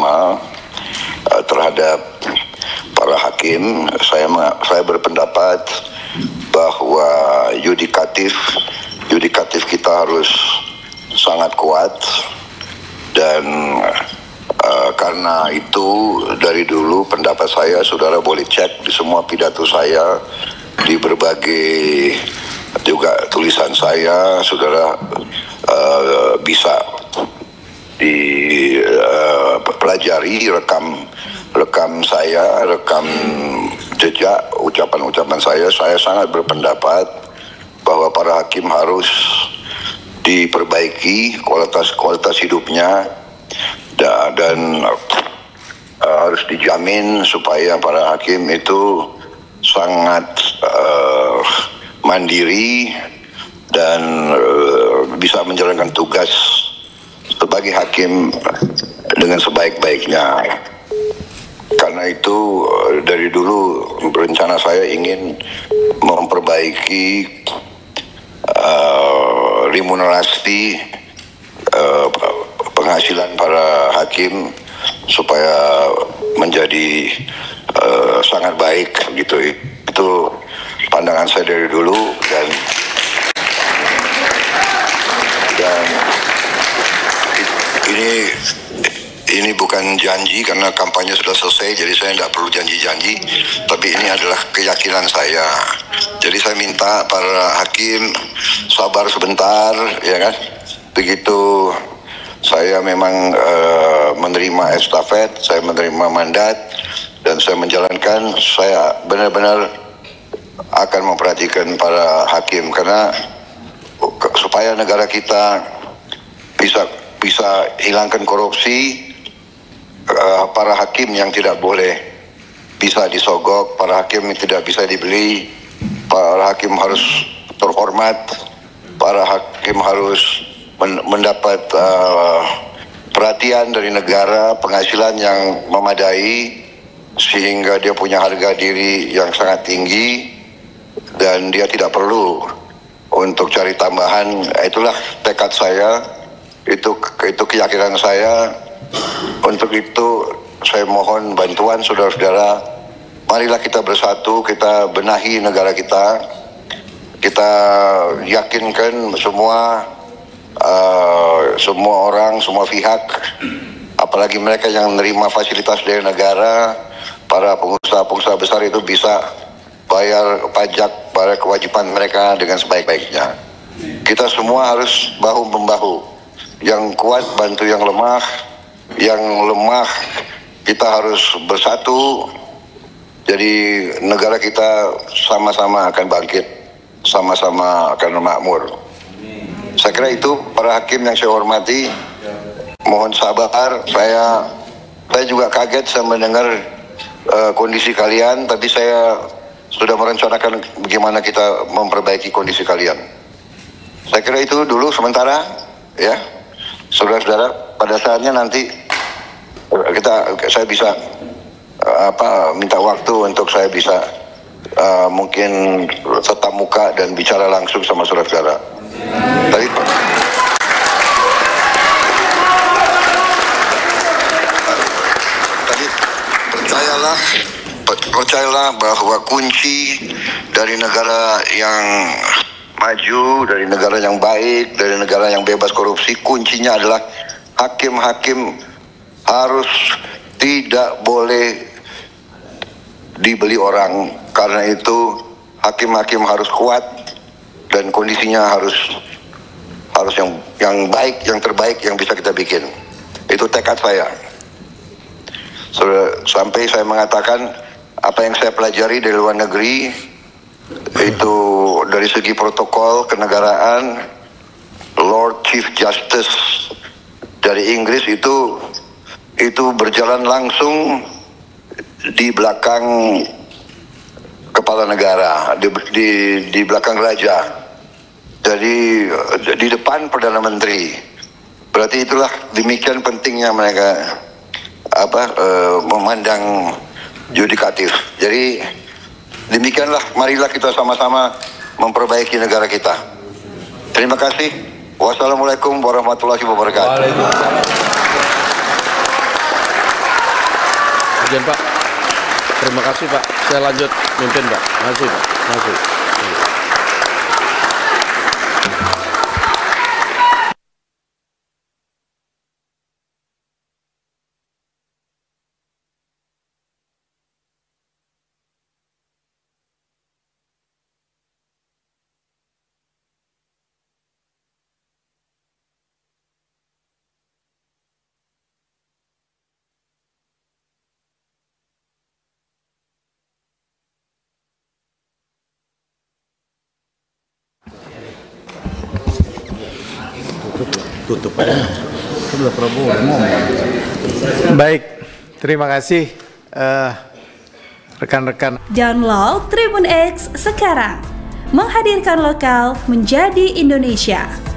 bersama terhadap para hakim. Saya berpendapat bahwa yudikatif kita harus sangat kuat, dan karena itu dari dulu pendapat saya, saudara boleh cek di semua pidato saya, di berbagai juga tulisan saya, saudara bisa dipelajari rekam saya, rekam jejak ucapan-ucapan saya. Saya sangat berpendapat bahwa para hakim harus diperbaiki kualitas hidupnya, dan harus dijamin supaya para hakim itu sangat mandiri dan bisa menjalankan tugas sebagai hakim dengan sebaik-baiknya. Karena itu dari dulu rencana saya ingin memperbaiki remunerasi penghasilan para hakim supaya menjadi sangat baik gitu. Itu pandangan saya dari dulu, dan ini bukan janji karena kampanye sudah selesai, jadi saya tidak perlu janji-janji, tapi ini adalah keyakinan saya. Jadi saya minta para hakim sabar sebentar, ya kan. Begitu saya memang menerima estafet, saya menerima mandat, dan saya menjalankan, saya benar-benar akan memperhatikan para hakim, karena supaya negara kita bisa hilangkan korupsi. Para hakim yang tidak boleh bisa disogok, para hakim yang tidak bisa dibeli, para hakim harus terhormat, para hakim harus mendapat perhatian dari negara, penghasilan yang memadai sehingga dia punya harga diri yang sangat tinggi dan dia tidak perlu untuk cari tambahan. Itulah tekad saya, itu keyakinan saya. Untuk itu saya mohon bantuan saudara-saudara. Marilah kita bersatu, kita benahi negara kita. Kita yakinkan semua orang, semua pihak, apalagi mereka yang menerima fasilitas dari negara, para pengusaha-pengusaha besar itu bisa bayar pajak, bayar kewajiban mereka dengan sebaik-baiknya. Kita semua harus bahu-membahu. Yang kuat bantu yang lemah. Yang lemah kita harus bersatu, jadi negara kita sama-sama akan bangkit, sama-sama akan makmur. Saya kira itu para hakim yang saya hormati, mohon sabar. Saya juga kaget saya mendengar kondisi kalian, tapi saya sudah merencanakan bagaimana kita memperbaiki kondisi kalian. Saya kira itu dulu sementara, ya saudara-saudara. Pada saatnya nanti saya bisa minta waktu untuk saya bisa mungkin tetap muka dan bicara langsung sama saudara-saudara. Tadi percayalah bahwa kunci dari negara yang maju, dari negara yang baik, dari negara yang bebas korupsi, kuncinya adalah hakim-hakim harus tidak boleh dibeli orang. Karena itu hakim-hakim harus kuat dan kondisinya harus yang baik, yang terbaik yang bisa kita bikin. Itu tekad saya. Sampai saya mengatakan apa yang saya pelajari dari luar negeri itu dari segi protokol kenegaraan, Lord Chief Justice dari Inggris itu berjalan langsung di belakang kepala negara, di belakang raja. Jadi di depan Perdana Menteri. Berarti itulah demikian pentingnya mereka memandang yudikatif. Jadi demikianlah, marilah kita sama-sama memperbaiki negara kita. Terima kasih. Wassalamualaikum warahmatullahi wabarakatuh. Sekjen Pak. Terima kasih Pak. Saya lanjut mimpin Pak. Makasih Pak. Makasih. Tutup aja. Sudah Prabowo ngomong. Baik, terima kasih rekan-rekan. Download Tribun X sekarang, menghadirkan lokal menjadi Indonesia.